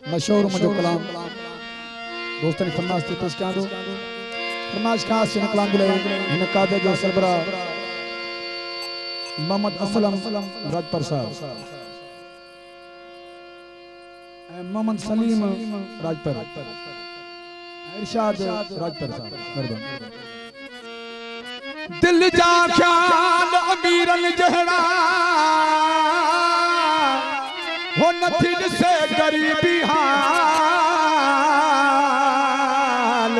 मशहूर मुझो कलाम दोस्तों ने फरमाइश थी पेश कयां थो। फरमाइश खास इन कलाम जे इन कादे जो सरबरा मोहम्मद असलम राजपर साहब मोहम्मद सलीम राजपर इरशाद राजपर साहब मेहरबानी। दिल जा ख्याल अमीरन जहड़ा हो नथी से गरीबी हाल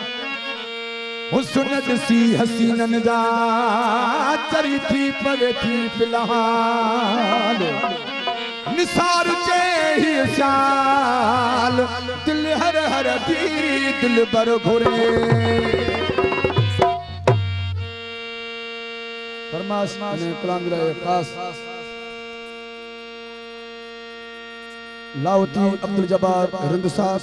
हुस्न सी हसीनन जा चरी थी पवे थी फिलहाल निसार चे ही शाल दिल हर हर दी दिल बर घुरे फरमाइश ने कलाम रहे खास लाउती अब्दुल जब्बार रिंद साहब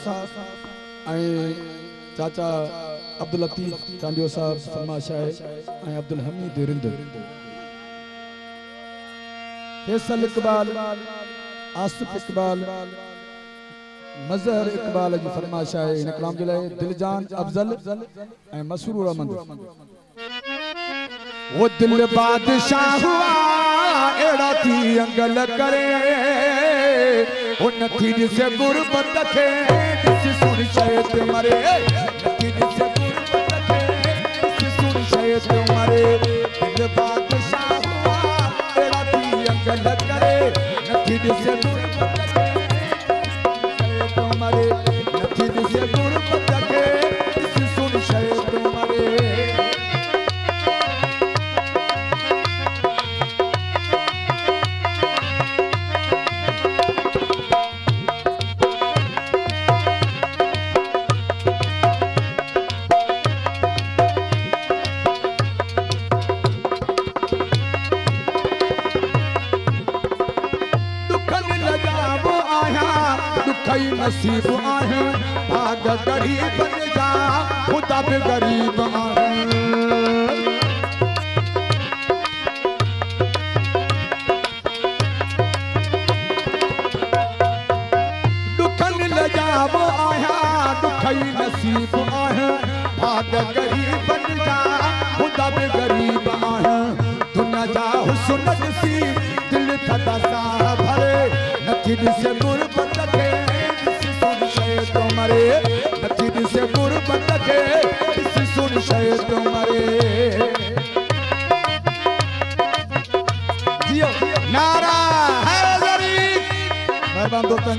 चाचा अब्दुल लतीफ चांदियो साहब फरमाइश है अब्दुल हमीद रिंद फैसल इकबाल आसिफ इकबाल मजहर इकबाल जी फरमाइश है इन कलाम जे लाइ दिलजान अफजल मसरूर अहमद। वो दिल बादशाह हुआ एड़ा थी अंगल करे वो नथी से गुरबत खे सुन शयत मरे नथी से गुरबत खे सुन शयत मरे दिल बादशाह हुआ एड़ा थी अंगल करे नथी से गुरबत खे शयत मरे नथी से गुरबत खे सुन शयत मरे। नसीब आहे भाग गरीब जा खुदा भी गरीब आहे दुखन लजावो आया दुखई नसीब आहे भाग गरीब जा खुदा भी गरीब आहे दुनिया जा हुस्न सी दिल थदा सा भरे नथी से गुरबत के तुम्हारे नथी से गुरबत के सुन शय तुम्हारे जियो नारा हैदरी मेहरबान दोस्तों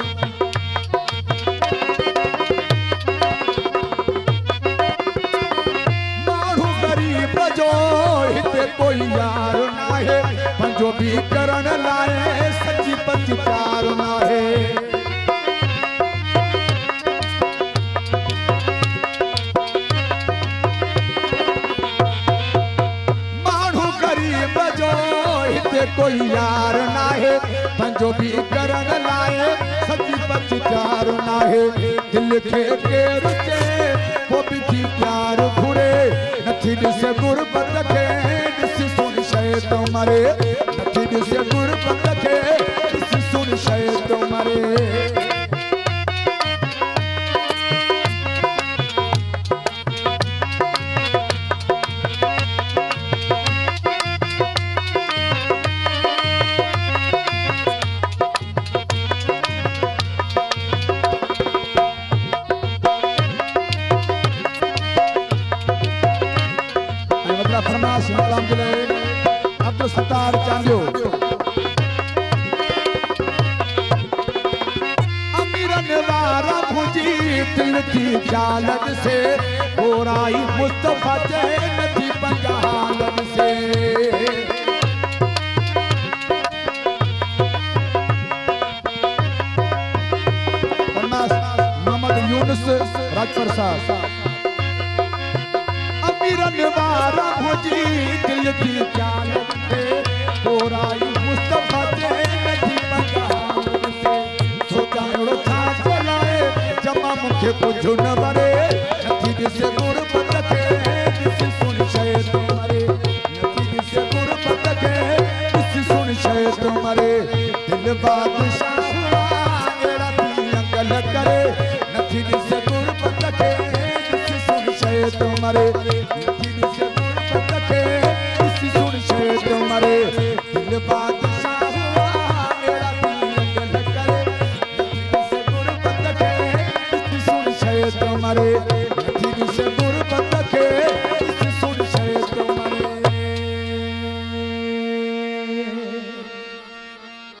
माण्हू गरीब जो हिते कोई यार नाहे पंजो भी करण लाए सची पची प्यार नाहे कोई यार नाहे पंजो भी करण लाए सची पची प्यार नाहे दिल के रुचे वो भी थी प्यार घुरे नथी से गुरबत के सुन शय तुम्हारे नथी से गुरबत के सुन शय तुम्हारे। अब्दुल सत्तार चांदियो अमीरन वारा भुजी दिल की जालत से गोराई मुस्तफा चैन थी पंजालत से मोहम्मद यूनुस राजपर साहब अमीरन वारा भुजी दिल की जालत से गोराई मुस्तफा चैन थी पंजालत से सोचाड़ो था चलाए जमा मुखे कुछ न बरे नथी से गुरबत के सुन शय तुम्हारे नथी से गुरबत के सुन शय तुम्हारे दिल बादशाह एड़ा थी अंगल बादशाह हुआ एड़ा थी अंगल करे नथी से गुरबत खे सुन शे तुम्हारे नथी से